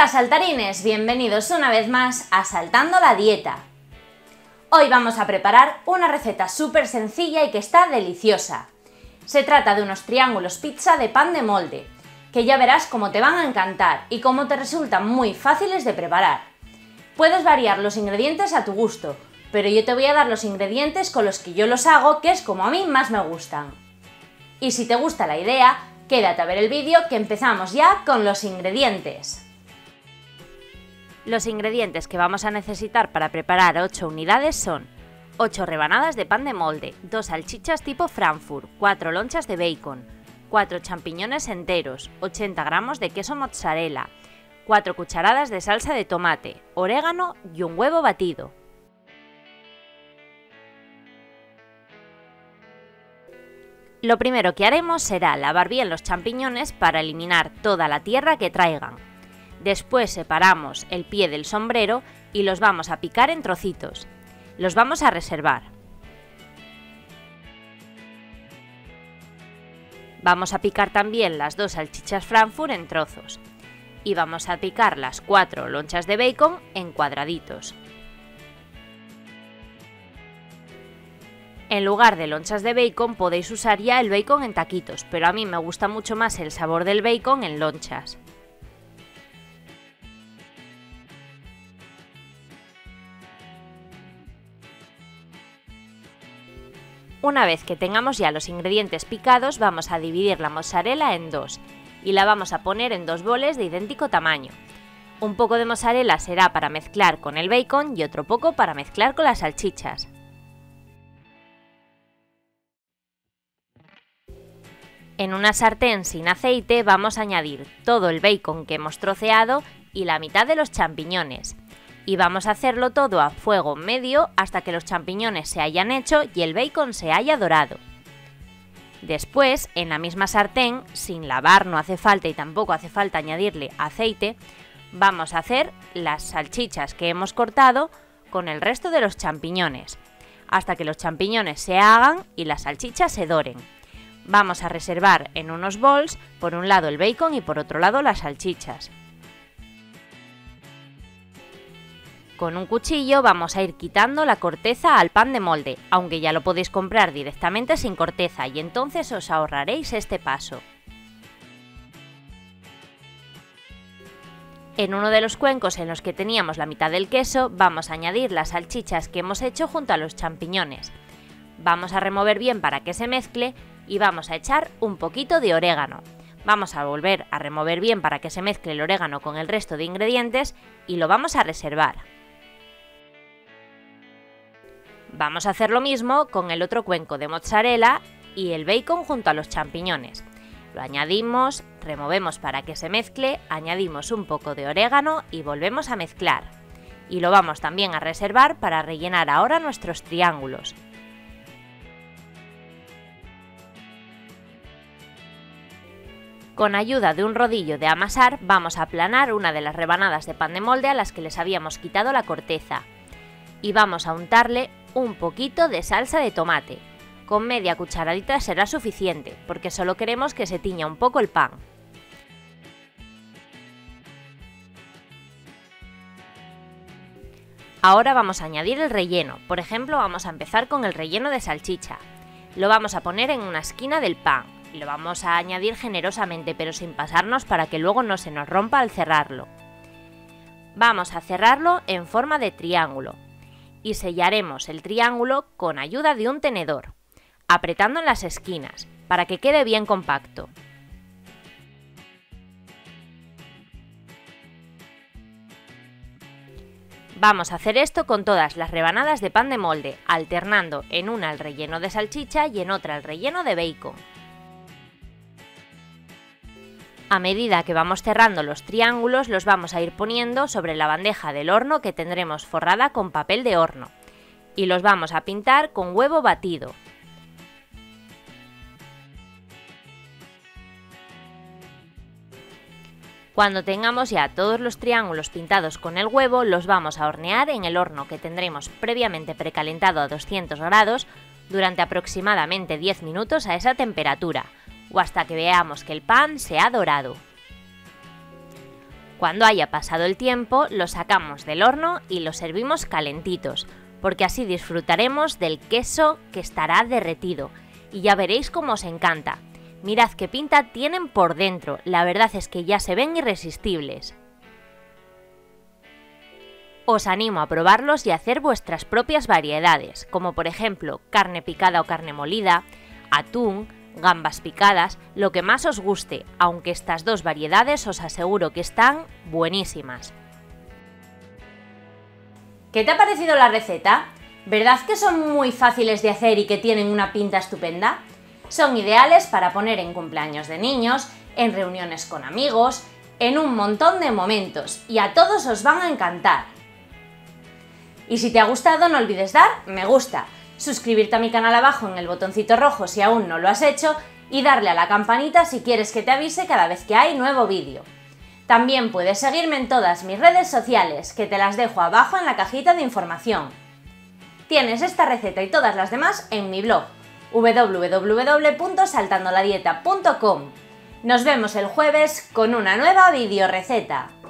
Hola saltarines, bienvenidos una vez más a Saltando la Dieta. Hoy vamos a preparar una receta súper sencilla y que está deliciosa. Se trata de unos triángulos pizza de pan de molde, que ya verás cómo te van a encantar y cómo te resultan muy fáciles de preparar. Puedes variar los ingredientes a tu gusto, pero yo te voy a dar los ingredientes con los que yo los hago, que es como a mí más me gustan. Y si te gusta la idea, quédate a ver el vídeo que empezamos ya con los ingredientes. Los ingredientes que vamos a necesitar para preparar 8 unidades son 8 rebanadas de pan de molde, 2 salchichas tipo Frankfurt, 4 lonchas de bacon, 4 champiñones enteros, 80 gramos de queso mozzarella, 4 cucharadas de salsa de tomate, orégano y un huevo batido. Lo primero que haremos será lavar bien los champiñones para eliminar toda la tierra que traigan. Después separamos el pie del sombrero y los vamos a picar en trocitos. Los vamos a reservar. Vamos a picar también las 2 salchichas Frankfurt en trozos. Y vamos a picar las 4 lonchas de bacon en cuadraditos. En lugar de lonchas de bacon podéis usar ya el bacon en taquitos, pero a mí me gusta mucho más el sabor del bacon en lonchas. Una vez que tengamos ya los ingredientes picados, vamos a dividir la mozzarella en dos y la vamos a poner en 2 boles de idéntico tamaño. Un poco de mozzarella será para mezclar con el bacon y otro poco para mezclar con las salchichas. En una sartén sin aceite vamos a añadir todo el bacon que hemos troceado y la mitad de los champiñones. Y vamos a hacerlo todo a fuego medio hasta que los champiñones se hayan hecho y el bacon se haya dorado. Después, en la misma sartén, sin lavar no hace falta y tampoco hace falta añadirle aceite, vamos a hacer las salchichas que hemos cortado con el resto de los champiñones, hasta que los champiñones se hagan y las salchichas se doren. Vamos a reservar en unos bols, por un lado el bacon y por otro lado las salchichas. Con un cuchillo vamos a ir quitando la corteza al pan de molde, aunque ya lo podéis comprar directamente sin corteza y entonces os ahorraréis este paso. En uno de los cuencos en los que teníamos la mitad del queso vamos a añadir las salchichas que hemos hecho junto a los champiñones. Vamos a remover bien para que se mezcle y vamos a echar un poquito de orégano. Vamos a volver a remover bien para que se mezcle el orégano con el resto de ingredientes y lo vamos a reservar. Vamos a hacer lo mismo con el otro cuenco de mozzarella y el bacon junto a los champiñones. Lo añadimos, removemos para que se mezcle, añadimos un poco de orégano y volvemos a mezclar. Y lo vamos también a reservar para rellenar ahora nuestros triángulos. Con ayuda de un rodillo de amasar vamos a aplanar una de las rebanadas de pan de molde a las que les habíamos quitado la corteza. Y vamos a untarle un poquito de salsa de tomate. Con media cucharadita será suficiente, porque solo queremos que se tiña un poco el pan. Ahora vamos a añadir el relleno. Por ejemplo, vamos a empezar con el relleno de salchicha. Lo vamos a poner en una esquina del pan. Lo vamos a añadir generosamente, pero sin pasarnos para que luego no se nos rompa al cerrarlo. Vamos a cerrarlo en forma de triángulo. Y sellaremos el triángulo con ayuda de un tenedor, apretando en las esquinas, para que quede bien compacto. Vamos a hacer esto con todas las rebanadas de pan de molde, alternando en una el relleno de salchicha y en otra el relleno de bacon. A medida que vamos cerrando los triángulos, los vamos a ir poniendo sobre la bandeja del horno que tendremos forrada con papel de horno y los vamos a pintar con huevo batido. Cuando tengamos ya todos los triángulos pintados con el huevo, los vamos a hornear en el horno que tendremos previamente precalentado a 200 grados durante aproximadamente 10 minutos a esa temperatura, o hasta que veamos que el pan se ha dorado. Cuando haya pasado el tiempo, los sacamos del horno y los servimos calentitos, porque así disfrutaremos del queso que estará derretido. Y ya veréis cómo os encanta. Mirad qué pinta tienen por dentro, la verdad es que ya se ven irresistibles. Os animo a probarlos y a hacer vuestras propias variedades, como por ejemplo carne picada o carne molida, atún, gambas picadas, lo que más os guste, aunque estas dos variedades os aseguro que están buenísimas. ¿Qué te ha parecido la receta? ¿Verdad que son muy fáciles de hacer y que tienen una pinta estupenda? Son ideales para poner en cumpleaños de niños, en reuniones con amigos, en un montón de momentos, y a todos os van a encantar. Y si te ha gustado, no olvides dar me gusta, suscribirte a mi canal abajo en el botoncito rojo si aún no lo has hecho y darle a la campanita si quieres que te avise cada vez que hay nuevo vídeo. También puedes seguirme en todas mis redes sociales, que te las dejo abajo en la cajita de información. Tienes esta receta y todas las demás en mi blog www.saltandoladieta.com. Nos vemos el jueves con una nueva videoreceta.